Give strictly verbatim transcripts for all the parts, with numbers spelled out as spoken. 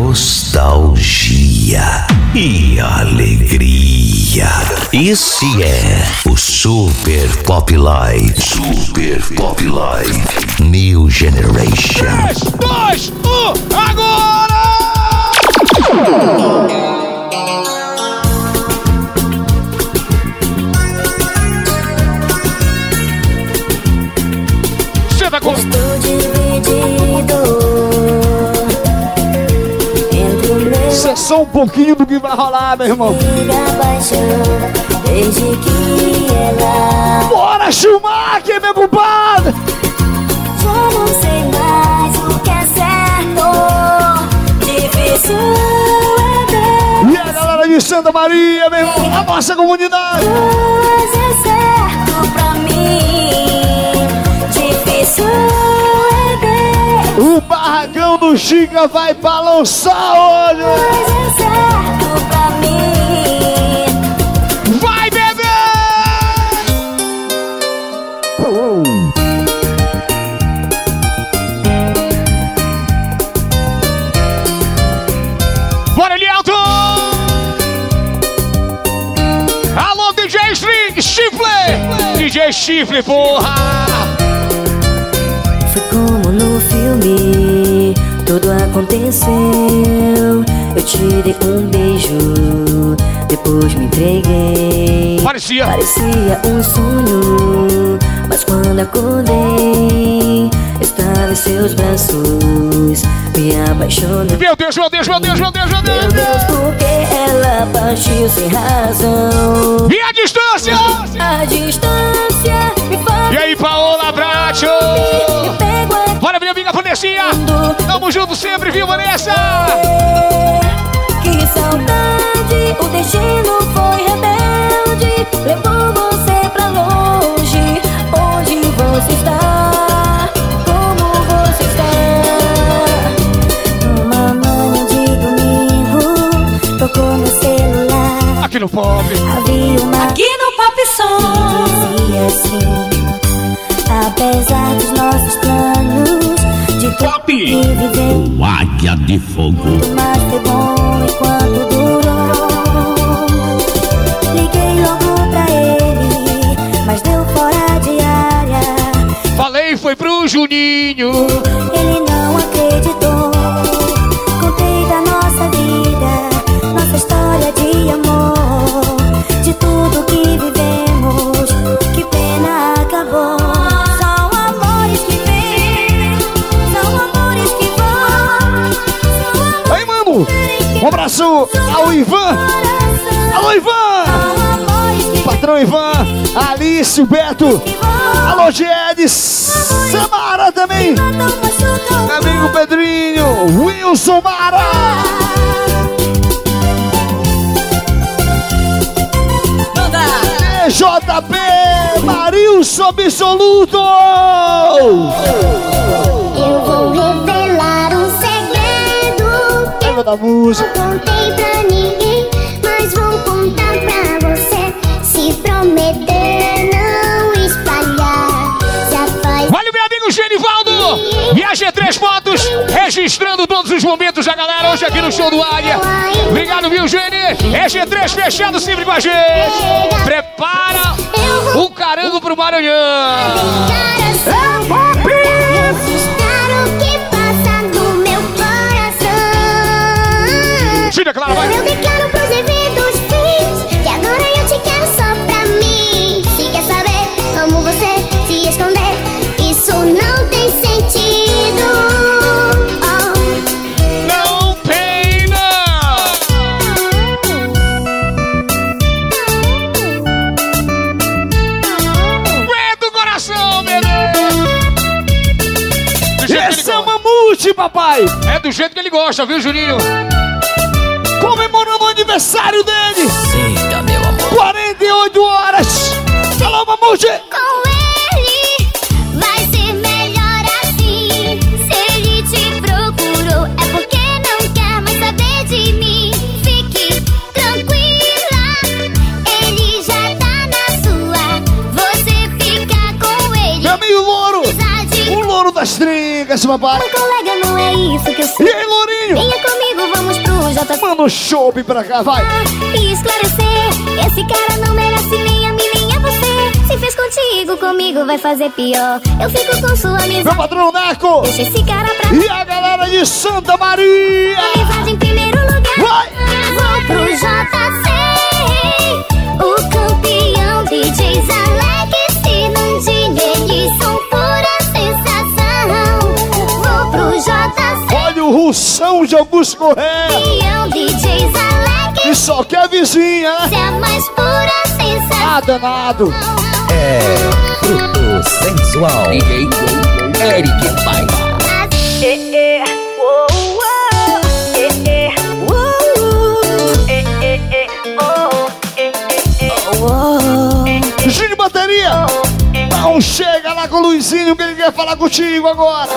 nostalgia e alegria. Esse é o Super Pop Live. Super Pop Live New Generation. três, dois, um, agora! Senta com... Estou dividido. Isso é só um pouquinho do que vai rolar, meu irmão. Desde que ela... Bora, Schumacher, meu compadre! Já não sei mais o que é certo. Difícil é ver. E a galera de Santa Maria, meu irmão, a nossa comunidade. Mas é certo pra mim. Difícil é ver. O barracão do Chica vai balançar hoje. Mas é certo pra mim. Vai, bebê! Bora, Elielton! Alô, D J Chifle! D J Chifle, porra! Foi como no filme, tudo aconteceu. Eu te dei um beijo, depois me entreguei. Parecia! Parecia um sonho, mas quando acordei, estava em seus braços, me apaixonei. Meu Deus, meu Deus, meu Deus, meu Deus, meu Deus! Meu Deus, porque ela partiu sem razão. E a distância? A distância me faz. E aí, Paola Bracho? Me pego aqui. Bora, minha amiga Vanessa! Tamo junto sempre, viu, Vanessa? Que saudade, o destino foi rebelde, levou você pra longe. Onde você está? Como você está? Uma manhã de domingo, tocou meu celular. Aqui no Pop. Havia uma Aqui no Pop Som. dizia assim: apesar dos nossos planos, de tudo que vivemos, O Águia de Fogo. mas foi bom enquanto durou. Liguei logo pra ele, mas deu fora de área. Falei, foi pro Juninho. Ele não acreditou. Contei da nossa vida, nossa história de amor, de tudo que vivemos. Que pena acabou. São amores que vêm, são amores que vão. Aí, mano, um abraço ao Ivan. Alô, Ivan! Patrão Ivan, Alice, o Beto. Alô, Gedes, Samara também. Meu amigo Pedrinho, Wilson Mara. J P, Marilson Absoluto. Eu vou revelar um segredo que Lembra da música? não contei pra ninguém, mas vou contar pra você. Se prometer não espalhar, já faz. Olha o meu amigo Genivaldo e a G três Motos, registrando todos os momentos da galera hoje aqui no show do Águia. Obrigado, viu, Geni? É G três fechado sempre com a gente. Prepara o carango pro Maranhão. É pop! Registrar o que passa no meu coração. Tira, Clara, vai. Eu declaro pros devidos fins que agora eu te quero só pra mim. Se quer saber como você se esconder, isso não tem sentido. Oh. Não peina. Aguenta o coração, bebê. Do jeito que ele Esse é o gosta. Mamute, papai! É do jeito que ele gosta, viu, Juninho? Comemorando o aniversário dele! Siga, meu amor. quarenta e oito horas! Alô, Mamute! Com ele vai ser melhor assim. Se ele te procurou, é porque não quer mais saber de mim. Fique tranquila, ele já tá na sua. Você fica com ele. Meu amigo Louro! Amizade. O Louro das Trincas, papai! Meu colega, não é isso que eu E sei. aí, Lourinho? Venha comigo, vamos no chope pra cá, vai. E esclarecer, esse cara não merece nem a mim, nem a você. Se fez contigo, comigo vai fazer pior. Eu fico com sua Meu amizade. patrão Naco Deixa esse cara pra e a galera de Santa Maria. amizade em primeiro lugar. Vai! Vou pro J C, o campeão D Js Alex e Nandinho. Eles são pura sensação. Vou pro J C, Olha o Russão de Augusto Correia. campeão D Js Alex. E só que é vizinha, né? É a mais pura sensação. Ah, danado. É fruto sensual. D J Eric Paiva. Gini Bateria. Não chega lá com o Luizinho que ele quer falar contigo agora.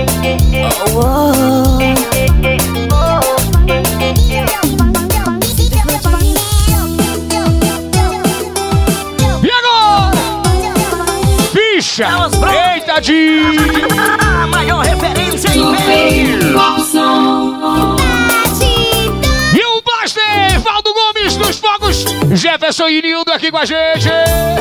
E agora? Ficha! Eita, de A maior referência em meio. E o Blaster, Valdo Gomes dos Fogos, Jefferson e Nildo aqui com a gente.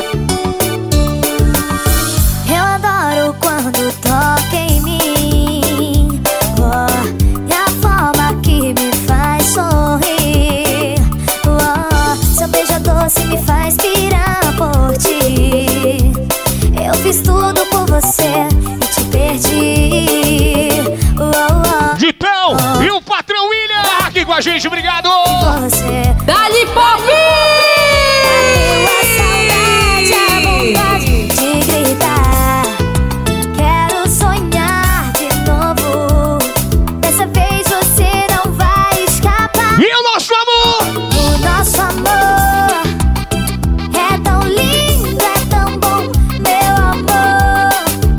Eu adoro quando toca em mim. Oh, é a forma que me faz sorrir. Oh, seu beijo doce me faz pirar por ti. Eu fiz tudo por você e te perdi. Oh, oh, Ditão e o patrão William aqui com a gente, obrigado. você. Dali Pop! Bateu a saudade, a vontade de gritar. Quero sonhar de novo. Dessa vez você não vai escapar. E o nosso amor? O nosso amor é tão lindo, é tão bom, meu amor.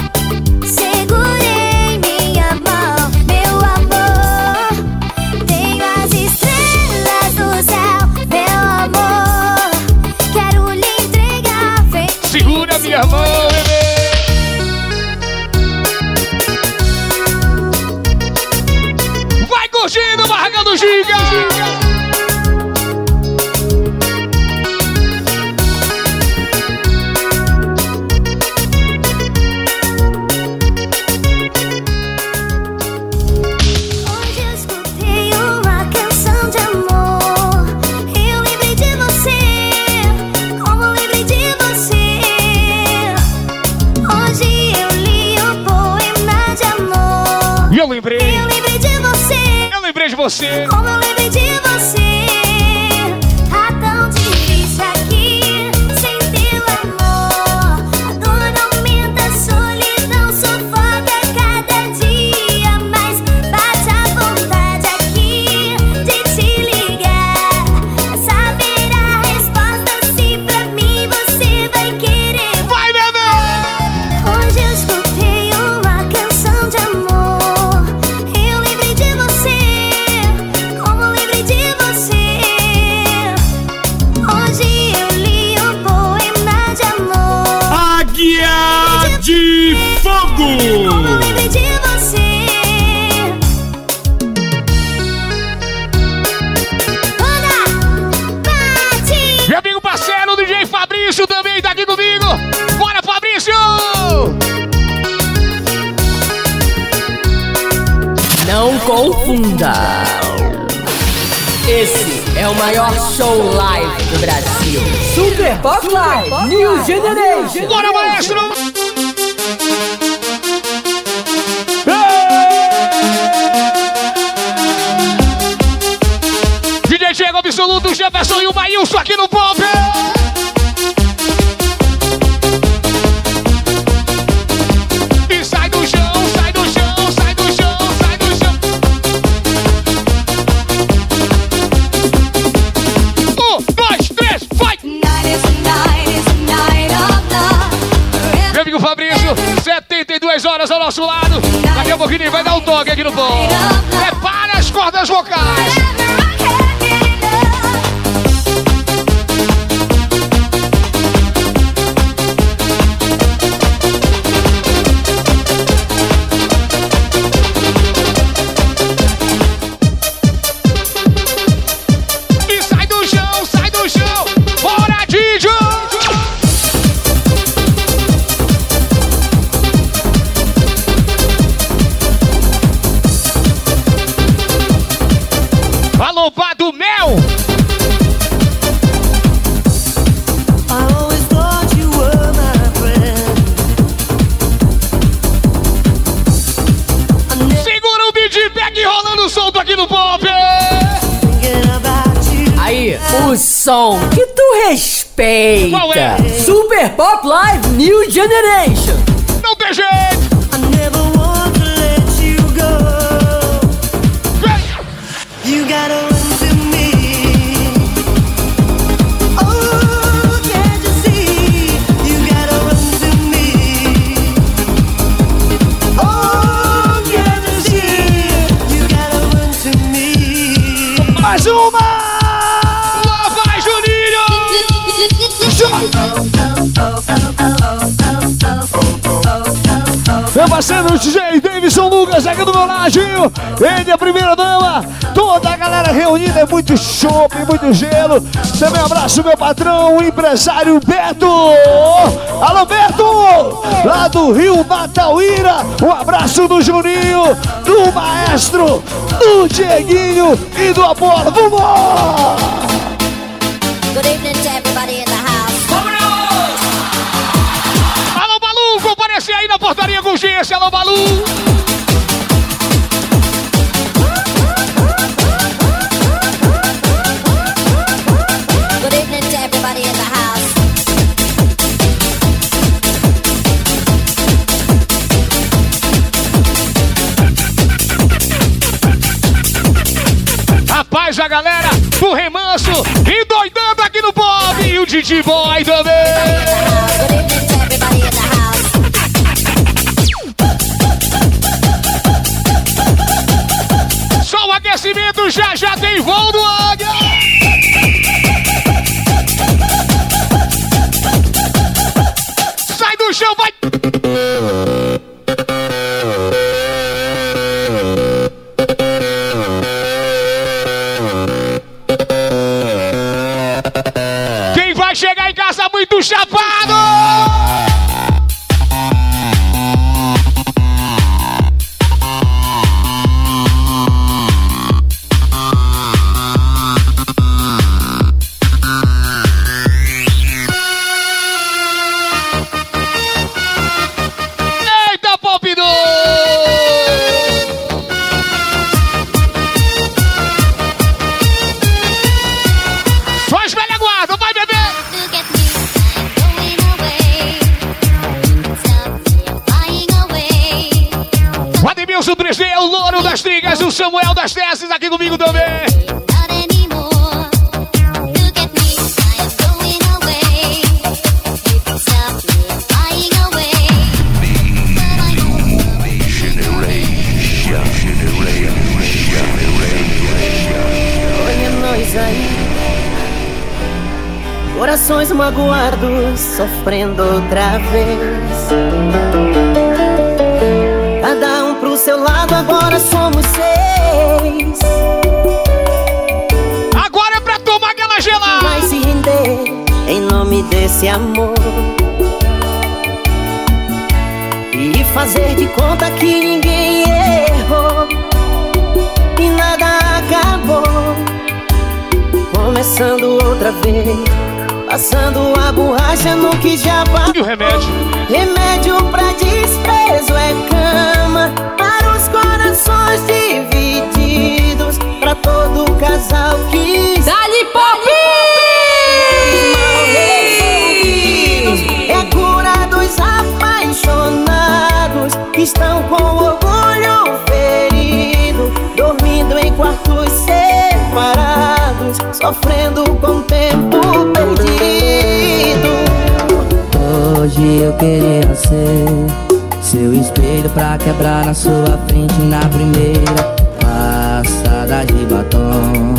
Segurei minha mão, meu amor. Tenho as estrelas do céu, meu amor. Quero lhe entregar, vem. Segura minha mão, bebê. Vai curtindo, Barraca do Giga. Hoje eu escutei uma canção de amor. Eu lembrei de você, como lembrei de você. Hoje eu li um poema de amor. E eu lembrei, Eu lembrei de você, eu lembrei de você. como eu lembrei de você. Tá tão difícil aqui sem teu amor. A dor aumenta, a solidão sufoca cada dia. Mas bate a vontade aqui de te ligar. Pra saber a resposta se pra mim você vai querer. Vai, bebê. Hoje eu escutei uma canção de amor. Eu lembrei de você, como eu lembrei de você. Hoje eu li um poema de amor. Águia de Como eu Fogo. lembrei de você. Banda, bate. Meu amigo parceiro, D J Fabrício também tá aqui comigo. Bora, Fabrício! Não confunda. Esse é o maior show live do Brasil. Super Pop Live New Generation. Bora, maestro! D J Diego Absoluto, Jefferson e o Maílson aqui no Pop. E sai do chão, sai do chão, sai do chão, sai do chão. Um, dois, três, vai! Meu amigo Fabrício, setenta e duas horas ao nosso lado. Daqui a pouquinho ele vai dar um toque aqui no Pop. Prepara as cordas vocais. Davidson. Segura o beat, pega rolando solto aqui no pop. Aí, o som que tu respeita. Qual é? Super Pop Live New Generation. Não tem jeito. You gotta run to me. Oh, can't you see? You gotta run to me. Oh, can't you see? You gotta run to me. Mais uma! Lá vai, Juninho! Meu parceiro D J Davidson Lucas aqui do meu ladinho. Ele é a primeira dama. Toda a galera reunida, é muito chopp, muito gelo. Também um abraço meu patrão, o empresário Beto. Alô, Beto! Lá do Rio Matauíra. Um abraço do Juninho, do maestro, do Dieguinho e do Apolo. Vamos! Good evening to everybody in the house. Alô, Balu, comparece aí na portaria com urgência. Alô, Balu. Good evening to everybody in the house. Rapaz, a galera do remanso e doidando aqui no pop. E o Didi Boy também. Good evening to everybody in the house. Só o aquecimento, já já tem voo do Águia. Sai do chão, vai. Quem vai chegar em casa muito chapado? Eita, Pop dois! Faz velha guarda, vai beber! Look at me, I'm going away. Stop me flying away. O Ademilson três D, o Louro das Trigas, o Samuel das Teses aqui comigo também. Not anymore. Look at me, I am going away. Stop me flying away. Olha nós aí, corações magoados, sofrendo outra vez. Cada um pro seu lado, agora somos seis. Agora é pra tomar aquela gelada. Vai se render em nome desse amor e fazer de conta que ninguém errou e nada acabou. Começando outra vez, passando a borracha no que já passou. E o remédio? Remédio pra desprezo é cama para os corações divididos, pra todo casal que Dali Pop! é a cura dos apaixonados que estão com orgulho ferido, dormindo em quartos separados, sofrendo com o tempo perdido. Hoje eu queria ser seu espelho pra quebrar na sua frente na primeira passada de batom.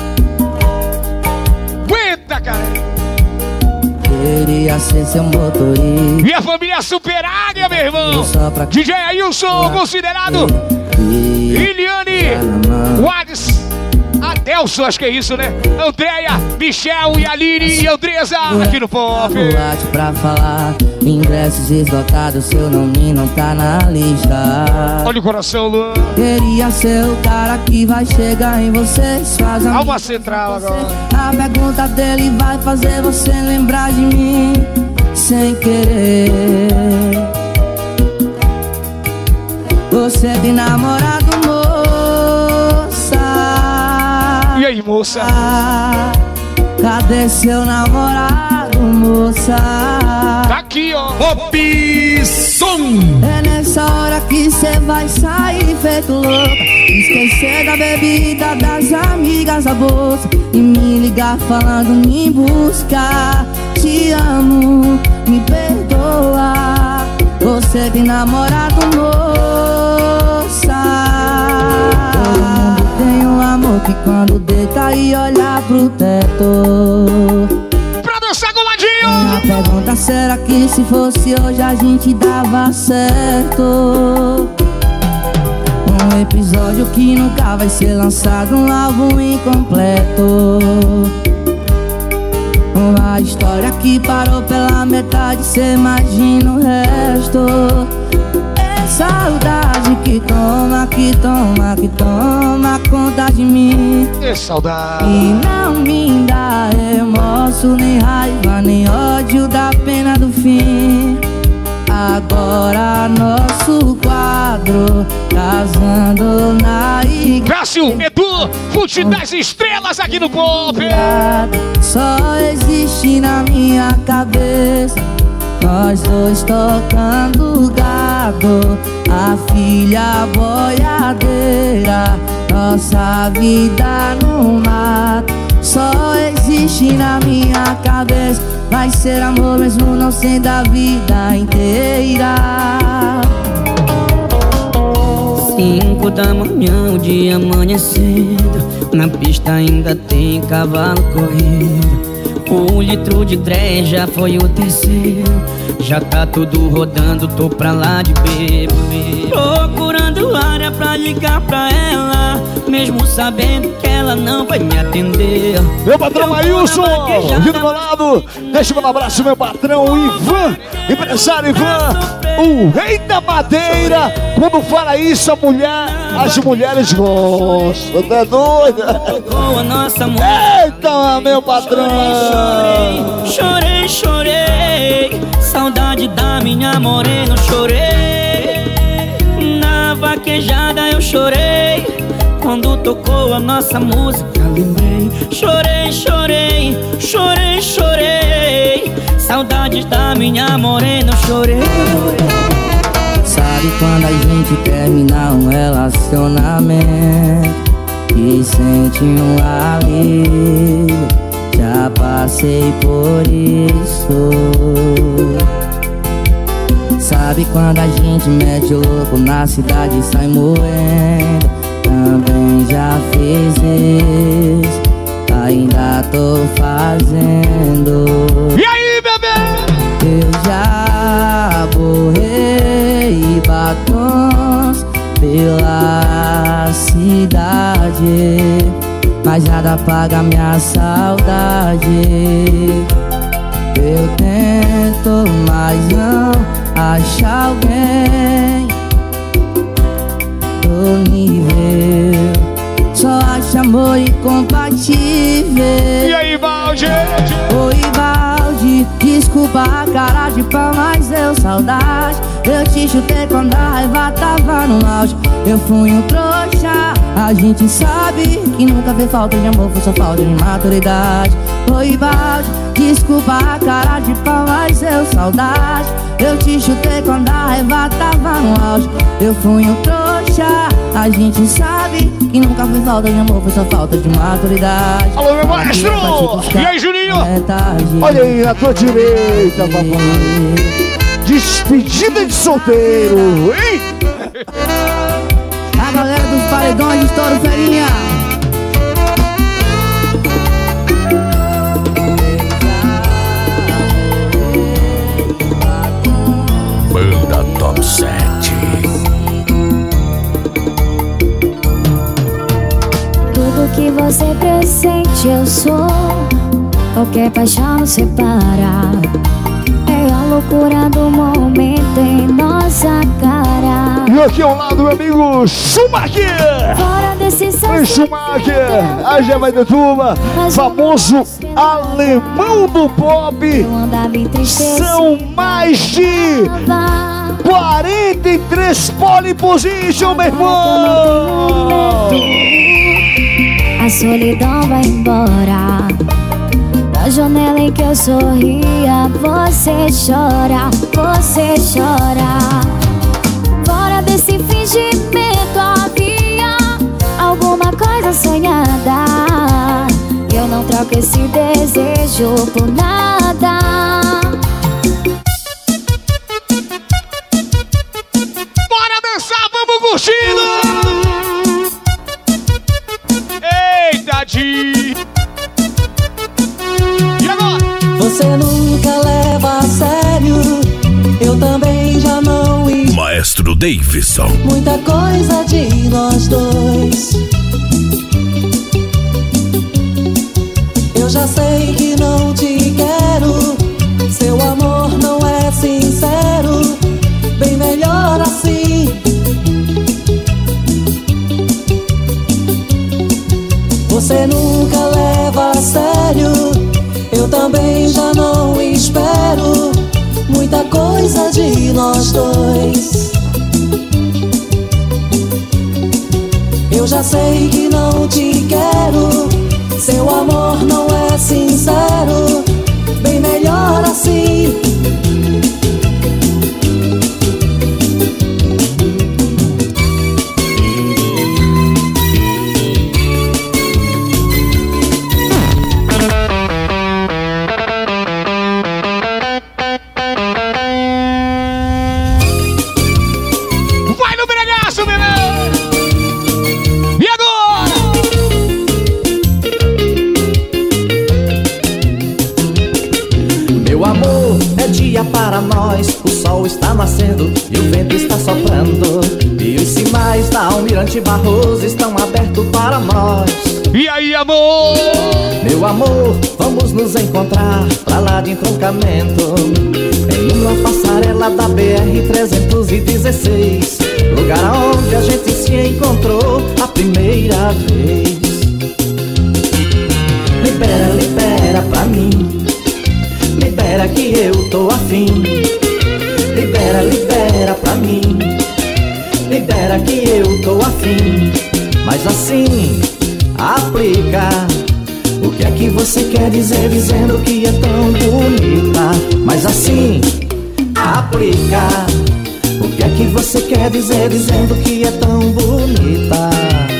Aguenta, cara! Queria ser seu motorista E a família Super Águia, meu irmão! só pra D J Ailson, considerado e Iliane, Wades, Adelson, acho que é isso, né? Andréia, Michel e Aline e Andresa aqui no Pop. boate pra falar Ingressos esgotados, seu nome não tá na lista. Olha o coração, Luan. Queria ser o cara que vai chegar em vocês. Faz a Alma central agora. A pergunta dele vai fazer você lembrar de mim sem querer. Você tem namorado, moça? E aí, moça? Cadê seu namorado, moça? Tá aqui, ó. Pop Som. É nessa hora que cê vai sair feito louca, esquecer da bebida, das amigas, a bolsa, e me ligar falando me buscar. Te amo, me perdoa. Você tem namorado, moça? Todo mundo tem um amor que quando deita e olha pro teto. Pra dançar coladinho. A pergunta, será que se fosse hoje a gente dava certo? Um episódio que nunca vai ser lançado, um álbum incompleto. Uma história que parou pela metade, cê imagina o resto. É saudade que toma, que toma, que toma conta de mim. É saudade. E não me dá remorso, nem raiva, nem ódio da pena do fim. Agora nosso quadro casando na igreja. Cássio, Edu, Fute das Estrelas aqui no Pop. Só existe na minha cabeça nós dois tocando gado, a filha boiadeira, nossa vida no mato. Só existe na minha cabeça, vai ser amor mesmo não sendo a vida inteira. Cinco da manhã, o dia amanhecendo, na pista ainda tem cavalo correndo. Um litro de trem já foi o terceiro, já tá tudo rodando, tô pra lá de bebo. Procurando área pra ligar pra ela, mesmo sabendo que ela não vai me atender. Meu patrão Ailson, aqui do meu lado, deixa um abraço, meu patrão Ivan, empresário Ivan, o rei da madeira. Quando fala isso, a mulher, as mulheres gostam, tá doida? Tocou a nossa música. Eita, meu patrão. Chorei, chorei, chorei, saudade da minha morena, eu chorei. Na vaquejada eu chorei, quando tocou a nossa música, lembrei. Chorei, chorei, chorei, chorei, saudade da minha morena, eu chorei. Sabe quando a gente termina um relacionamento e sente um alívio? Já passei por isso. Sabe quando a gente mete o louco na cidade e sai moendo? Também já fiz isso, ainda tô fazendo. E aí, bebê? Eu já borrei batons pela cidade, mas nada apaga minha saudade. Eu tento, mas não acho alguém do nível. Só acho amor incompatível. E aí, Valde? Oi, Valde, desculpa a cara de pau, mas eu saudade. Eu te chutei quando a raiva tava no auge. Eu fui um trouxa, a gente sabe que nunca vê falta de amor, foi só falta de maturidade. Oi, Valde, desculpa a cara de pau, mas eu saudade. Eu te chutei quando a raiva tava no auge. Eu fui um trouxa, a gente sabe que nunca foi falta de amor, foi só falta de maturidade. Alô, meu maestro! E aí, Juninho? É tarde. Olha aí na tua direita, papai. Despedida de solteiro, hein? A galera dos paredões de Estouro Ferinha. Banda Top sete. Tudo que você pressente eu sou, qualquer paixão nos separa. a loucura do momento em nossa cara. E aqui ao lado, meu amigo Schumacher. Fora desse Oi, Schumacher, a Gema de Tuba, famoso alemão do pop. São mais de quarenta e três pole position, meu irmão. A solidão vai embora. Da janela em que eu sorria, você chora, você chora. Fora desse fingimento havia alguma coisa sonhada. Eu não troco esse desejo por nada. Bora dançar, vamos curtindo! Eita, Di! E agora? Você nunca leva a sério, eu também já não. E Maestro Davidson. muita coisa de nós dois. Eu já sei que não te quero, seu amor não é sincero, bem melhor assim. Você nunca leva a sério, eu também já não espero muita coisa de nós dois. Eu já sei que não te quero, seu amor não é sincero, bem melhor assim. Para nós, o sol está nascendo e o vento está soprando, e os sinais da Almirante Barroso estão abertos para nós. E aí, amor? Meu amor, vamos nos encontrar pra lá de entroncamento, em uma passarela da B R trezentos e dezesseis, lugar onde a gente se encontrou a primeira vez. Libera, libera pra mim, libera que eu tô afim. Libera, libera pra mim, libera que eu tô afim. Mas assim, aplica. O que é que você quer dizer dizendo que é tão bonita? Mas assim, aplica. O que é que você quer dizer dizendo que é tão bonita?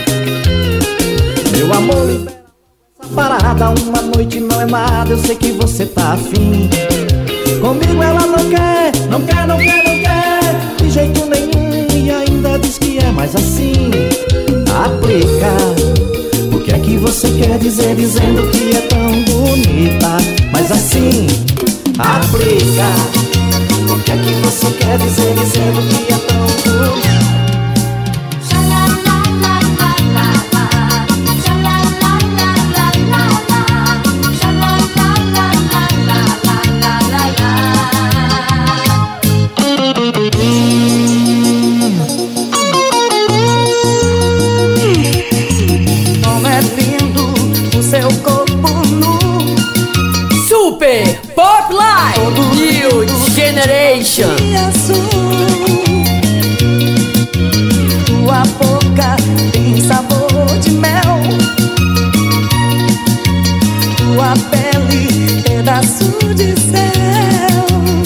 Meu amor, libera essa parada. Uma noite não é nada, eu sei que você tá afim. Comigo ela não quer, não quer, não quer, não quer de jeito nenhum, e ainda diz que é mais assim. Aplica. O que é que você quer dizer dizendo que é tão bonita? Mas assim, aplica. O que é que você quer dizer dizendo que é tão bonita? Super Pop Live New Generation. Tua boca tem sabor de mel, tua pele pedaço de céu.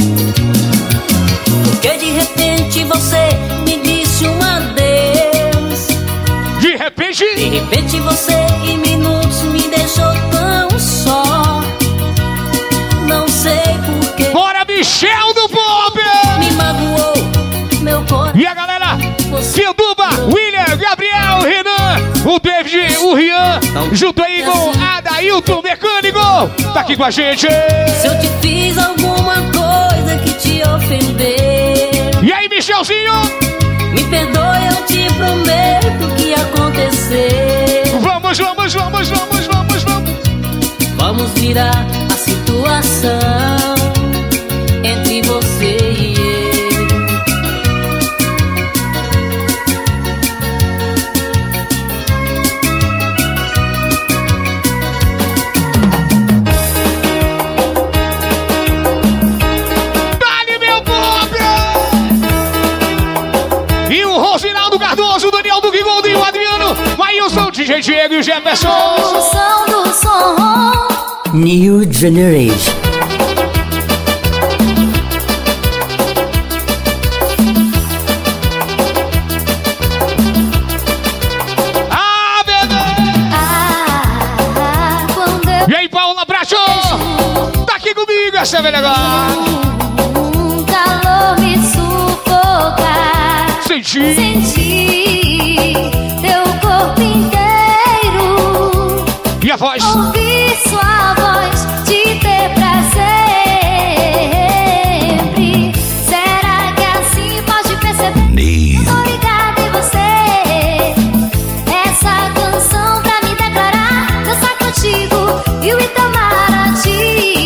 Porque de repente você me disse um adeus. De repente? De repente você em minutos me deixou tão só. Não sei porquê. Bora, Michel do Pop! Me magoou meu coração. E a galera, Silduba, William, Gabriel, Renan, o David, o Rian, junto aí com Adailton Mecânico, tá aqui com a gente. Se eu te fiz alguma coisa que te ofendeu, e aí, Michelzinho? Me perdoe, eu te prometo que aconteceu. Vamos, vamos, vamos, vamos, vamos, vamos. Vamos virar a situação entre D J Diego e o Jefferson. O som do som. New Generation. Ah, bebê! Ah, quando eu E aí, Paula Bracho? Tá aqui comigo, essa é melhor. um calor me sufocar. Senti. Senti teu corpo inteiro. E a voz? Ouvir sua voz, te ter pra sempre. Será que assim pode perceber? Tô ligada em você. Essa canção pra me declarar. Dançar contigo e o Itamaraty.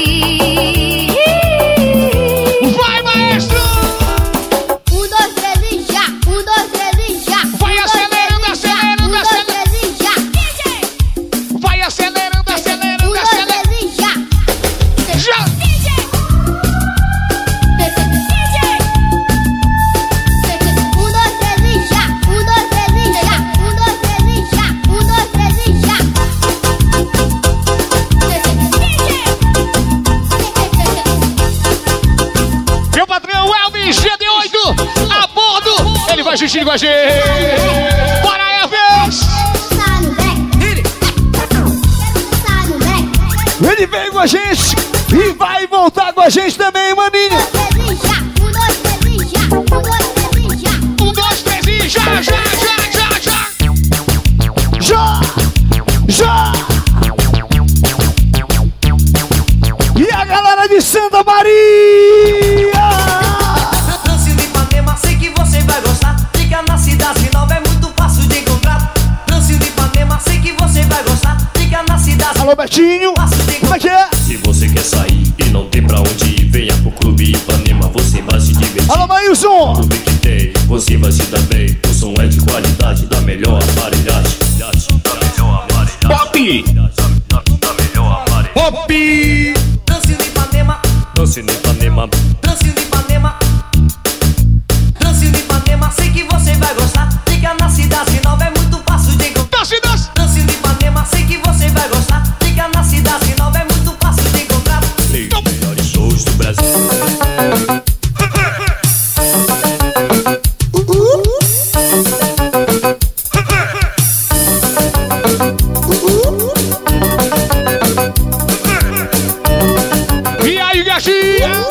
Vai, maestro! Um, dois, três e já. Um, dois, três e já. Vai acelerando, acelerando, Um, dois, acelerando. três e já. Vai acelerando, acelerando, Um, dois, acelerando. três e já. Já! Um, dois, três e já. Um, dois, três e já. Um, dois, três e já. Um, dois, três e já. Meu patrão Elvis G D oito a bordo. Ele vai assistir com a gente. Bora, Elvis! Tá no back. Tá no back. Ele veio com a gente e vai voltar com a gente também, maninho. Um, dois, três e já. Um, dois, três e já. Um, dois, três e já, já, já, já, já. Já! Já! E a galera de Santa Maria! Lance de Ipanema, sei que você vai gostar. Fica na cidade nova, é muito fácil de encontrar. Lance de Ipanema, sei que você vai gostar. Fica na cidade. Alô, Betinho! Como é que é? Se você quer sair e não tem pra onde ir, venha pro Clube Ipanema, você vai se divertir. Alô, Maílson! Clube que tem, você vai se dar bem. O som é de qualidade, da melhor aparelhagem. Da melhor aparelhagem. Pop! Da, da, da melhor aparelhagem. Pop! Lance de Ipanema, Lance no Ipanema, lance de Ipanema. Lance de Ipanema, sei que você vai gostar. Fica na cidade nova, é muito fácil de encontrar. Dança, dança! Lance de Ipanema, sei que você vai gostar. Fica na cidade nova, é muito fácil de encontrar. tem os melhores shows do Brasil. E aí, gatinha?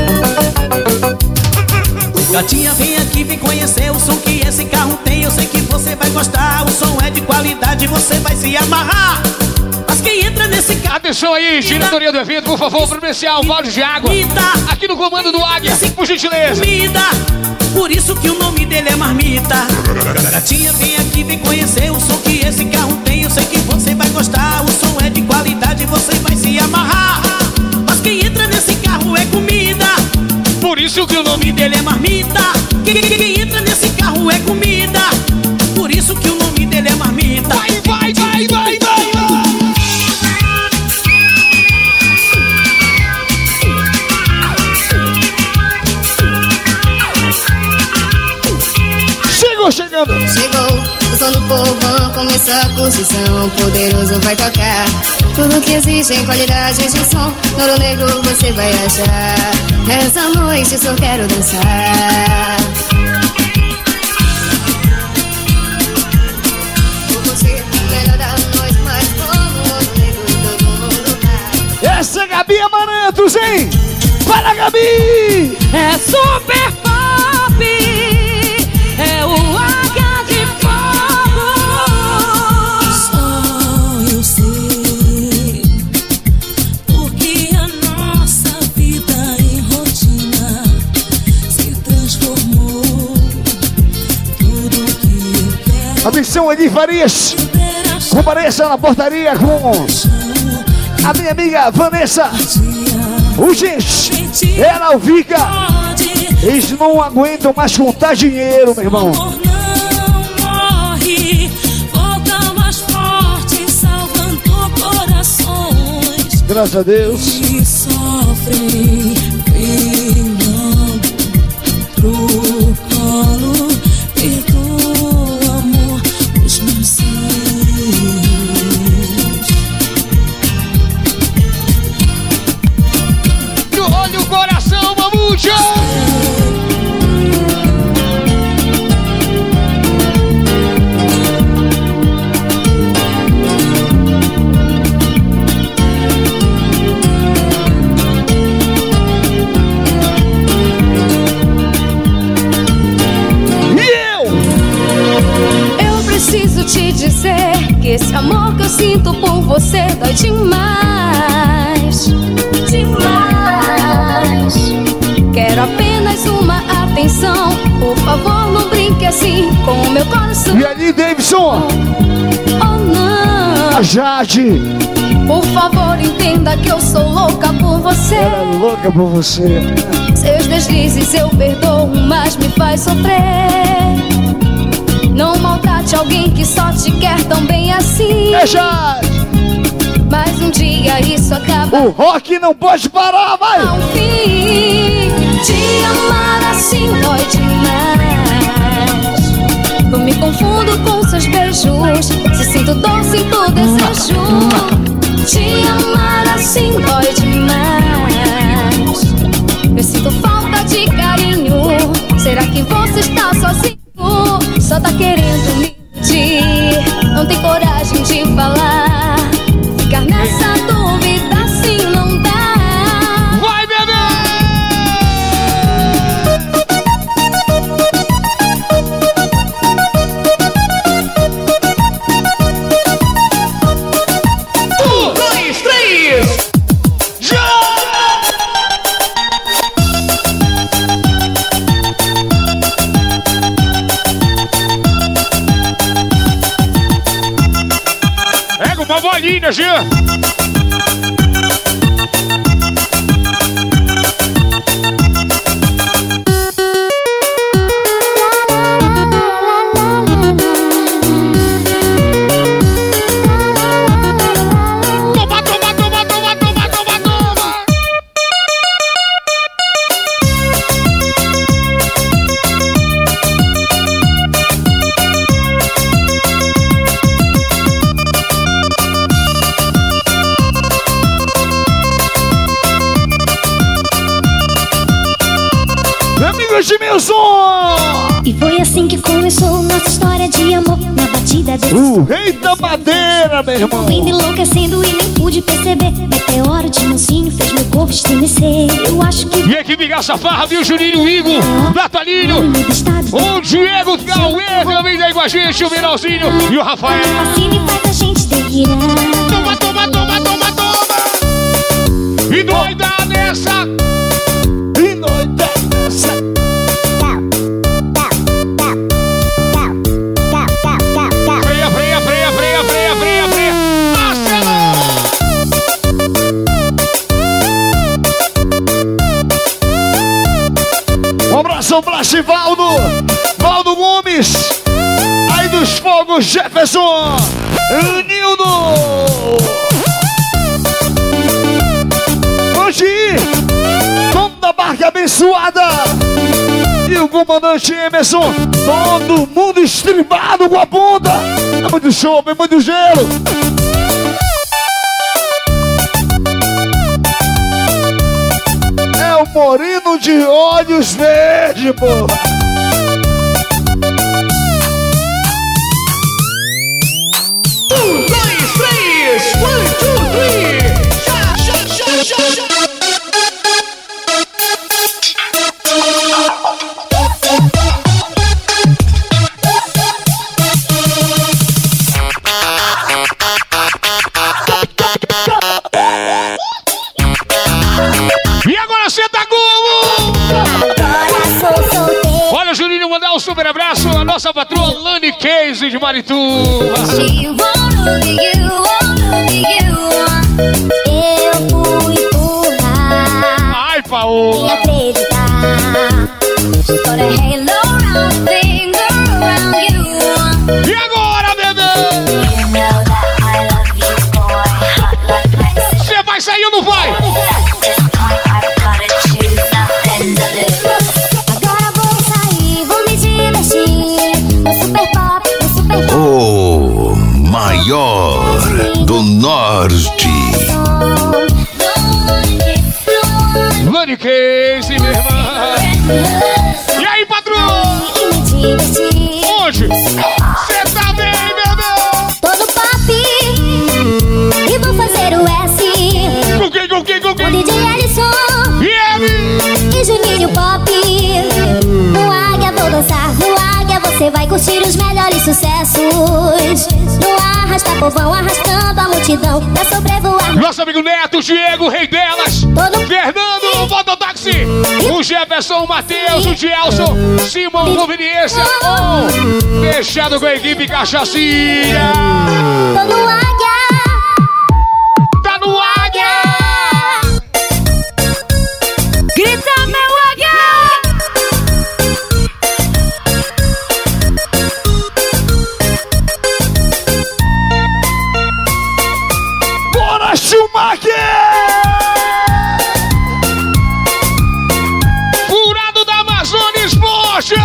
Gatinha, vem aqui, vem conhecer o som que esse carro tem. Eu sei que você vai gostar. O som é de qualidade, você vai se amarrar. Mas quem entra nesse carro... Atenção aí, diretoria do evento, por favor, providencial, balde de água. Aqui no comando do Águia, por gentileza. Comida, por isso que o nome dele é Marmita. Gatinha, vem aqui, vem conhecer o som que esse carro tem. Eu sei que você vai gostar. O som é de qualidade, você vai se amarrar. Mas quem entra nesse carro é comida. Por isso que o O nome dele é Marmita. Quem, quem, quem entra nesse carro é comida. Por isso que o nome dele é Marmita. vai, vai, vai, vai, vai. Chegou chegando! Chegou, o som do povão, começou a curtição. Poderoso vai tocar tudo que existe em qualidade de som. Ouro negro você vai achar. Essa noite só quero dançar. Vou curtir o melhor da noite, mas como ouro negro todo mundo vai. Essa é Gabi Amarantos, hein? Vai lá, Gabi! É super pop, é o Águia de Fogo. Só eu sei, porque a nossa vida em rotina se transformou. Tudo que eu quero Atenção, Edi Farias! Compareça na portaria com a minha amiga Vanessa. Urgente! Ela fica. Eles não aguentam mais contar dinheiro, meu irmão. não morre, volta mais forte, salvando corações Graças a Deus. que sofrem, pegando pro colo. Perdoa, amor, os meus erros. por você dói demais, demais. Quero apenas uma atenção, por favor não brinque assim com o meu coração. E ali, Davidson? Oh não, a Jade. Por favor entenda que eu sou louca por você. Ela é louca por você. Seus deslizes eu perdoo, mas me faz sofrer. Não maltrate alguém que só te quer tão bem assim. É Jade. Mas um dia isso acaba. O rock não pode parar, vai! Ao fim, te amar assim dói demais. Eu me confundo com seus beijos, se sinto dor, sinto desejo. Te amar assim dói demais. Eu sinto falta de carinho. Será que você está sozinho? Só tá querendo me pedir, não tem coragem de falar. Ficar nessa dúvida assim não dá. Vai, bebê! Um, dois, três! Já! Pega uma bolinha, Jean! E foi assim que começou nossa história de amor. Na batida de o rei da madeira, meu irmão. Indo enlouquecendo e nem pude perceber. Meteoro de mansinho fez meu corpo estremecer. Eu acho que... E aqui, Bigaça Farra, viu? Juninho, Igor, Natalino, o Diego Cauê também daí com a gente, o Miralzinho e o Rafael. Fascina e faz a gente delirar. Toma, toma, toma, toma, toma. E doida nessa. E doida nessa. Freia, freia, freia, freia, freia, freia, freia. Um abração pra Chivaldo, Valdo Gomes, aí dos Fogos, Jefferson, Nildo. Pode ir, dono da barca abençoada, e o comandante Emerson, todo mundo estribado com a bunda. É muito show, é muito gelo. É o moreno de olhos verdes, porra. Um, dois, três, one, two, three. Já, já, já, já, já. E agora senta como? Olha, Juninho, mandar um super abraço à nossa patroa Lani Case de Marituba. Eu fui burra. Ai, Paola. E acreditar. E agora, bebê? Você vai sair ou não vai? Agora vou sair, vou me divertir. No super pop, no super pop. O maior do norte. Lani Case, minha irmã. E aí, patrão? Onde? Você tá bem, bebê? Todo pop. E vou fazer o S. Com quem, com quem, com quem? O D J Alisson. E ele? E Juninho Pop. No Águia vou dançar, no Águia você vai curtir os melhores sucessos. No ar arrasta povão, arrastando a multidão pra sobrevoar. Nosso amigo Neto, Diego, rei delas. Todo Fernando, o mototáxi. O Jefferson, o Matheus, o Gelson, Simão, Conveniência. Oh, fechado com a equipe Cachacinha. Tô no águia. Tá no águia. Grita, meu águia. Bora, Schumacher! Furado da Amazônia Esporte.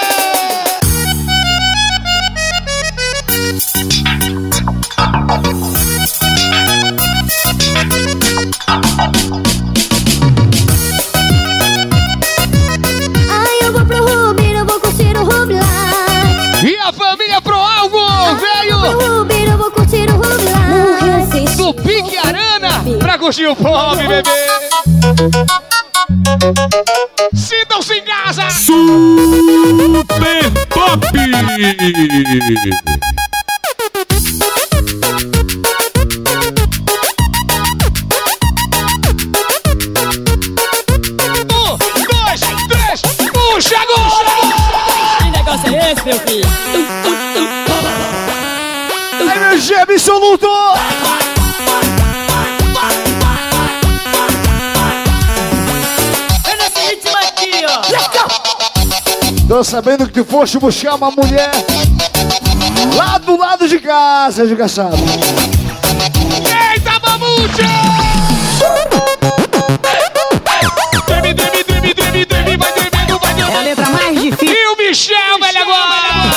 Ai, eu vou pro Rubir, eu vou curtir o Rubilar. E a família Pro Algo, veio Pro Rubir, eu vou curtir o Rubilar. do Pique Arana pra curtir o pop, bebê. Sintam-se em casa. Super Pop. Um, dois, três, puxa, gol! Que negócio é esse, meu filho? Energia absoluta! É nesse ritmo aqui, ó. Tô sabendo que tu foste buscar uma mulher lá do lado de casa, desgraçado. Eita, mamute! Treme, treme, treme, treme, treme, vai tremendo, vai tremendo. É a letra mais difícil. E o Michel, velho, agora!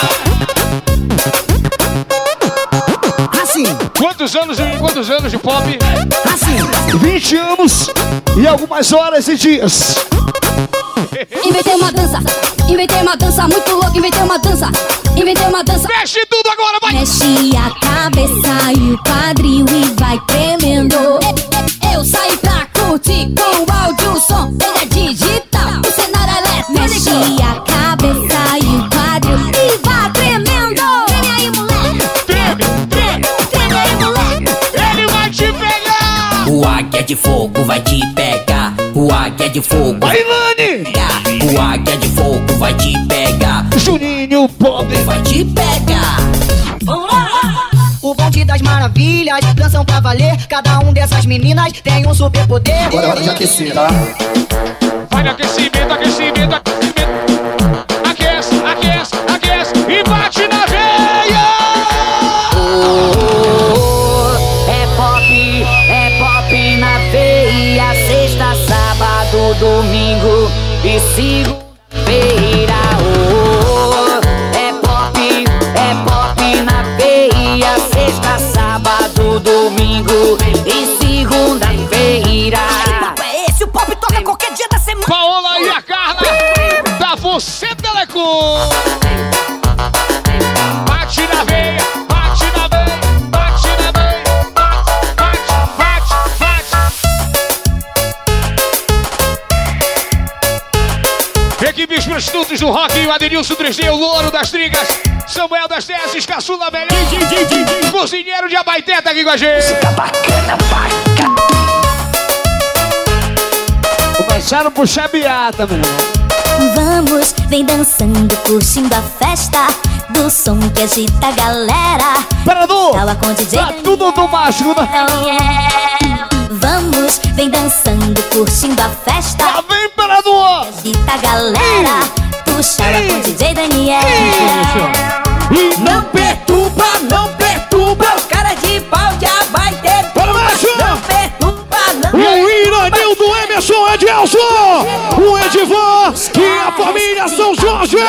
Assim, Quantos anos, quantos anos de pop? assim. vinte anos e algumas horas e dias. Inventei uma dança, inventei uma dança muito louca, inventei uma dança, inventei uma dança. Mexe tudo agora, vai! Mexe a cabeça e o quadril e vai tremendo. Eu, eu saí pra curtir com o áudio, o som, ele é digital, o cenário é eletrônico. Mexe a cabeça e o quadril e vai tremendo. Treme aí, moleque. Treme, treme, Treme aí, moleque. ele vai te pegar! O águia de fogo vai te pegar. O águia de fogo vai Bailane! te pegar. O águia de fogo vai te pegar. Juninho Pop. Vai te pegar. O bonde das maravilhas, dançam pra valer. Cada um dessas meninas tem um superpoder. Agora é hora de aquecer, tá? Vai no aquecimento, aquecimento, aquecimento. Aquece, aquece, aquece e bate na veia! É pop, é pop na veia. Sexta, sábado, domingo e segunda-feira. Oh, é pop, é pop na veia. Sexta, sábado, domingo e segunda-feira. É esse, o pop toca qualquer dia da semana. Paola e a Carla da Você Telecom. Bate na veia, bate na veia, bate na veia, bate, bate, bate. Equipes prostitutos do rock, o Adenilson três D, o Louro das Trigas, Samuel das Teses, Caçula Melhor, Cozinheiro de Abaité tá aqui com a gente. Começaram a puxar beata, meu irmão. Vamos, vem dançando, curtindo a festa do som que agita a galera. Imperador! Tava com D J Tá tudo do mágico, né? Oh, yeah. Vamos, vem dançando, curtindo a festa. Tá bem, Imperador! Agita a galera. Puxava com D J Daniel. Não perturba, não perturba. Os caras de pau já vai ter. Bora, macho! Não perturba, não. O Iranildo, Emerson, Edilson, o Edivan e a família São Jorge!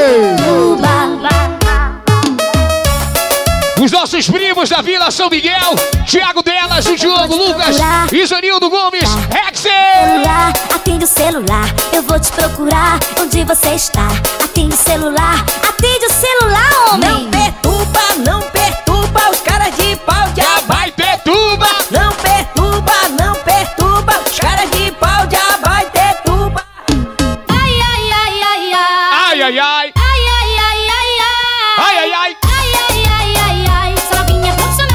Os nossos primos da Vila São Miguel, Thiago Delas, o Diogo Lucas, Isanildo Gomes, Rexer! Celular, atende o celular, eu vou te procurar. Onde você está? Atende o celular, atende o celular, homem. Não perturba, não perturba. Os caras de pau já vai ter tuba. Não perturba, não perturba. Os caras de pau já vai ter tuba. Ai, ai, ai, ai, ai. Ai, ai, ai, Ai, ai, ai, ai, ai. ai, ai, ai. Ai, ai, ai, ai, ai. Essa novinha profissional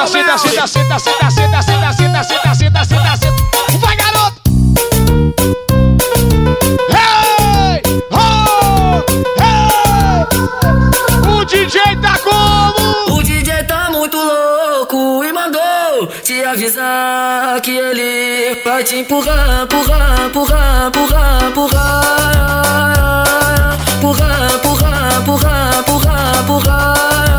senta, senta, senta, senta, senta, senta, senta, senta, senta, senta, senta, senta. Vai, garoto! Hey! Oh! Hey! O D J tá como? O D J tá muito louco e mandou te avisar que ele vai te empurrar, empurrar, empurrar, empurrar, empurrar, empurrar, empurrar, empurrar, empurrar, empurrar.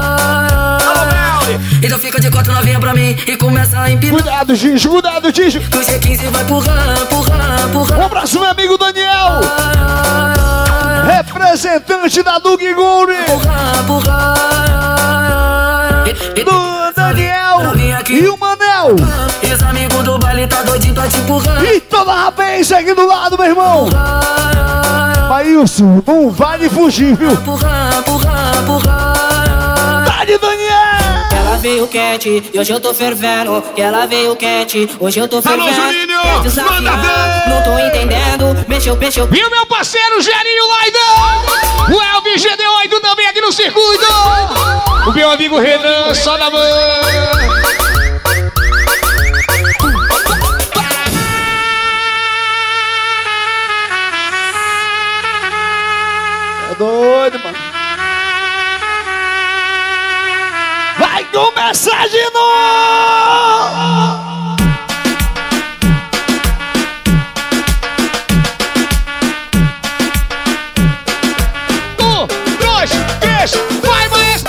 Então fica de quatro novinha pra mim e começa a empinar. Cuidado, Gijo, cuidado, Gijo. Que o G quinze vai empurrar, empurrar, empurrar. Um abraço, meu amigo Daniel. Representante da Dug Gold. Empurrar, empurrar. Do Daniel e o Manel. E os amigos do baile tá doidinho pra te empurrar. E toda a rapaz aqui do lado, meu irmão. Maílson, não vale fugir, viu? Empurrar, empurrar, empurrar. Dani, Daniel. Ela veio quente e hoje eu tô fervendo. E ela veio quente, hoje eu tô fervendo. Alô, Juninho, manda ver. Não tô entendendo, mexeu, mexeu. E o meu parceiro Gerinho Laidão. O Elvis G D oito também aqui no circuito. O meu amigo Renan, só na mão. Tá doido, mano. Vai começar de novo! Um, dois, três, vai, maestro!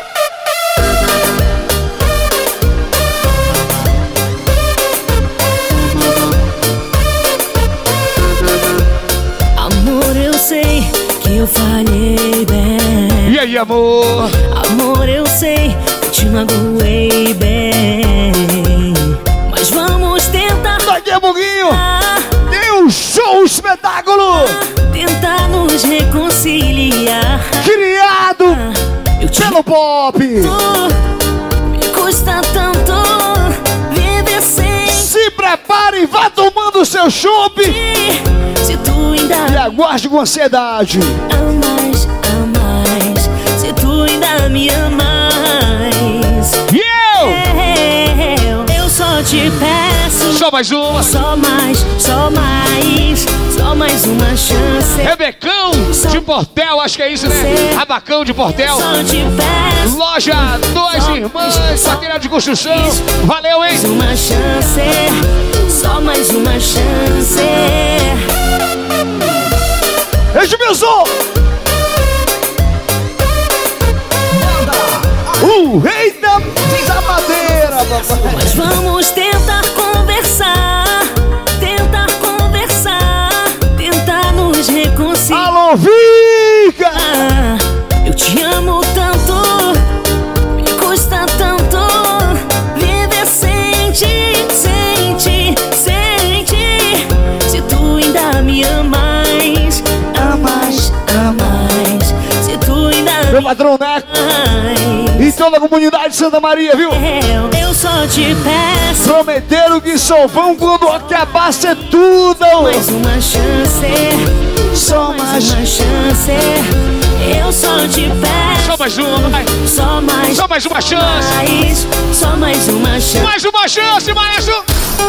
Amor, eu sei que eu falhei bem. E aí, amor? Amor, eu sei que te magoei bem. Mas vamos tentar. Daqui a pouquinho tem um show espetáculo. Tentar nos reconciliar. Criado eu te pelo pop. Me custa tanto viver sem. Se prepare e vá tomando seu chopp. Se tu ainda e aguarde com ansiedade. Amas, amas. Se tu ainda me amas. E eu? Eu, eu só te peço. Só mais uma. Só mais, só mais. Só mais uma chance. Rebecão de Portel, acho que é isso, né? Rabacão de Portel. Só te peço. Loja Dois Irmãs, material de construção. Valeu, hein? Mais uma chance. Só mais uma chance. Edmilson! O rei da, da madeira, papai. Mas vamos tentar conversar. Tentar conversar. Tentar nos reconciliar. Alô, Vica! Eu te amo tanto. Me custa tanto viver sem ti, sem ti, sem ti. Se tu ainda me amas, amas, amas. Se tu ainda meu patrão Neco e toda a comunidade de Santa Maria, viu? Eu, eu só te peço. Prometeram que só vão quando acabar ser tudo. Mais uma chance. Só mais uma chance. Eu só te peço. Só mais uma, vai. Só mais. Só mais uma chance. Mais, só mais uma chance. Mais uma chance, maestro.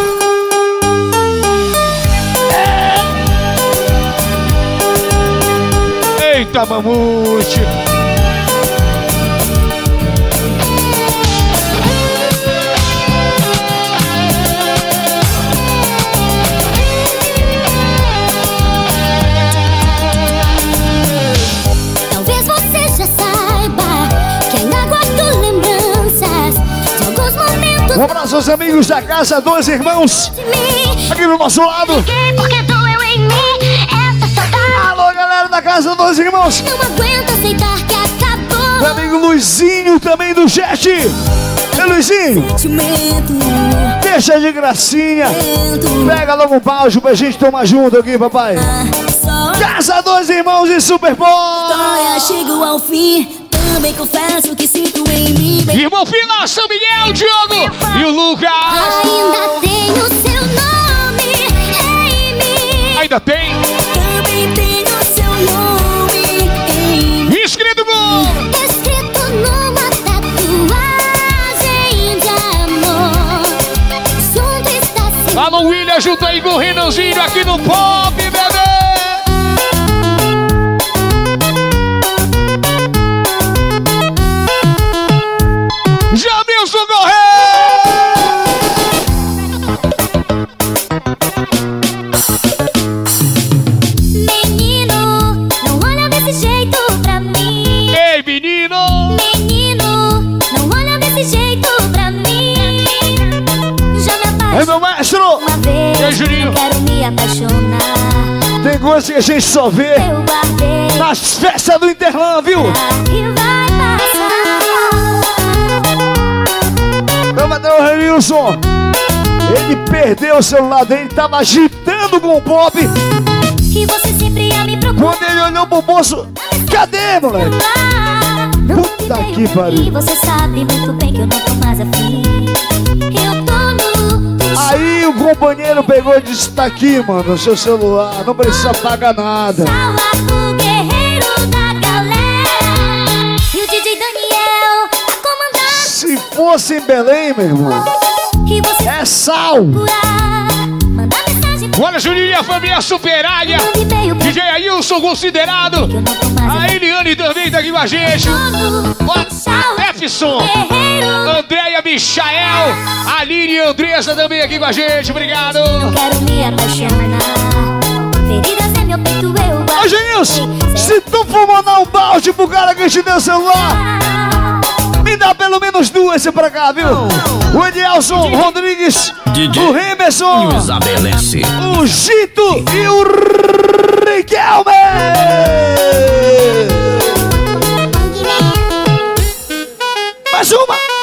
É. Eita, mamute. Talvez você já saiba que ainda guardo lembranças de alguns momentos. Um abraço aos amigos da Casa Dois Irmãos, aqui do nosso lado. Porque doeu em mim essa saudade. Alô, galera da Casa Dois Irmãos. Não aguento aceitar que acabou. Meu amigo Luizinho, também do Jet. Ei, Luizinho, deixa de gracinha. Pega logo um balde pra gente tomar junto aqui, papai. Casa Dois Irmãos e Super Bowl. História chegou ao fim. Também confesso que sinto em mim. Irmão Fina, São Miguel, Diogo e o Lucas. Ainda tenho seu nome em mim. Ainda tem. Também tenho seu nome em mim. Escrito gol. Escrito numa tatuagem de Alô, William, junto aí com o Renanzinho aqui no Pop, bebê. Jamilson Menino, não olha desse jeito pra mim. Ei, menino. Menino, não olha desse jeito pra mim. Já me apaixonei Ei, meu maestro. uma vez. Ei, Juninho. Não quero me apaixonar. Tem coisa que a gente só vê Eu guardei nas festas do Interlã, viu? e vai passar. Meu patrão Renilson, ele perdeu o celular dele, tava agitando com o Pop. E você sempre ia me procurar. Quando ele olhou pro bolso, cadê, moleque? Puta que pariu. E você sabe muito bem que eu não tô mais afim. Eu tô no Aí o companheiro pegou e disse, tá aqui, mano, seu celular, não precisa pagar nada. o guerreiro da galera. E o D J Daniel a comandar. Se fosse em Belém, meu irmão, E você é sal. mandar mensagem pra Olha, Juninho e a família Super Águia. D J Ailson considerado. A Eliane também tá aqui com a gente. Efson, Andréia Michael, Aline e Andressa também aqui com a gente. Obrigado. Quero me apaixonar. Feridas é meu peito, eu Ô, guardo. Genilson, se tu for mandar um balde pro cara que te deu o celular, me dá pelo menos duas pra cá, viu? O Edielson Rodrigues, o Remerson, Isabelense. o Gito e o Riquelme. Mais uma.